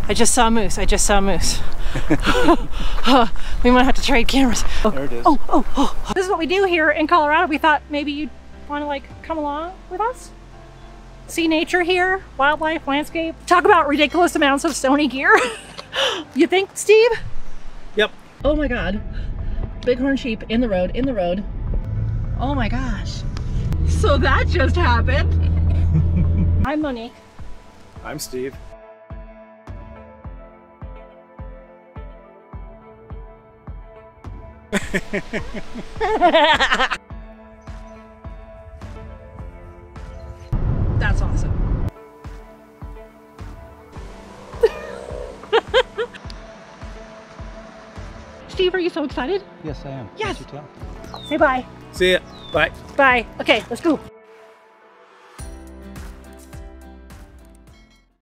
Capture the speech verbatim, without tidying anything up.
I just saw a moose. I just saw a moose. We might have to trade cameras. Oh, there it is. Oh, oh, oh. This is what we do here in Colorado. We thought maybe you'd want to like come along with us. See nature here, wildlife, landscape. Talk about ridiculous amounts of Sony gear. You think, Steve? Yep. Oh my God. Bighorn sheep in the road, in the road. Oh my gosh. So that just happened. I'm Monique. I'm Steve. That's awesome. Steve, are you so excited? Yes, I am. Yes. Can't you tell? Say bye. See ya. Bye. Bye. Okay, let's go.